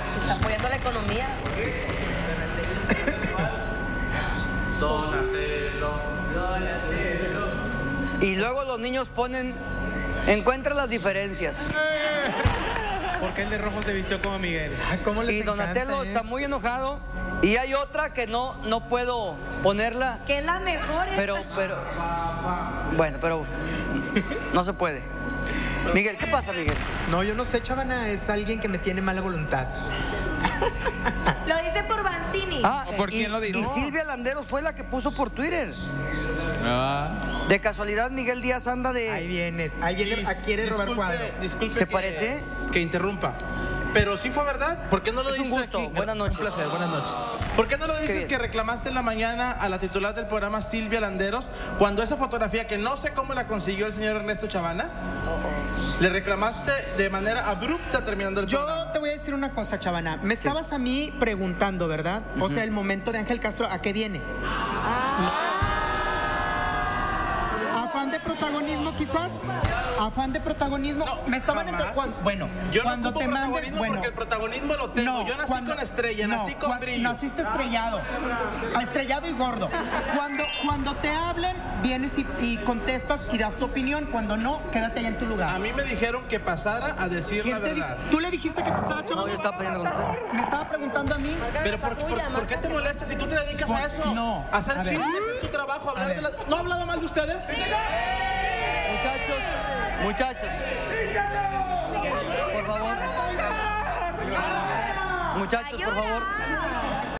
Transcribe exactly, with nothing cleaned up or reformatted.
Está apoyando la economía. Donatello, Donatello. Y luego los niños ponen, encuentra las diferencias. Porque el de rojo se vistió como Miguel. ¿Cómo les Y Donatello encanta, eh? está muy enojado. Y hay otra que no, no puedo ponerla. Que es la mejor. Pero, pero. Bueno, pero. No se puede. Miguel, ¿qué pasa, Miguel? No, yo no sé, Chavana, es alguien que me tiene mala voluntad. Lo dice por Banzini. Ah, ¿Por y, quién lo dijo? y Silvia Landeros fue la que puso por Twitter. Ah. De casualidad, Miguel Díaz anda de. Ahí viene, ahí viene, Dis- quiere robar disculpe, cuadro. disculpe ¿Se que- parece? Que interrumpa. Pero sí fue verdad. ¿Por qué no lo Es un dices gusto. aquí? Buenas noches. Un placer, buenas noches. ¿Por qué no lo dices bien. que reclamaste en la mañana a la titular del programa, Silvia Landeros, cuando esa fotografía, que no sé cómo la consiguió el señor Ernesto Chavana, le reclamaste de manera abrupta terminando el programa? Yo te voy a decir una cosa, Chavana. Me estabas a mí preguntando, ¿verdad? O sea, el momento de Ángel Castro, ¿a qué viene? ¿Afán de protagonismo, quizás? ¿Afán de protagonismo? No, me estaban jamás. entre- cuan- Bueno, Yo cuando no ocupo te manden... protagonismo Bueno, porque el protagonismo lo tengo. no, Yo nací cuando- con estrella, no, nací con cua- brillo. Naciste estrellado. Estrellado y gordo. Cuando, cuando te hablen, vienes y, y contestas y das tu opinión. Cuando no, quédate allá en tu lugar. A mí me dijeron que pasara a decir la ¿Quién te verdad. dijo? ¿Tú le dijiste que pasara, No, chaval? yo estaba peleando con usted. Me estaba preguntando a mí. Pero ¿por, por, ¿por qué te molestas si tú te dedicas Por- a eso? no. A hacer A ver. chismes, es tu trabajo. Hablar A de ver. la- ¿No ha hablado mal de ustedes? Muchachos, muchachos. Por favor. Muchachos, por favor. Ayuda.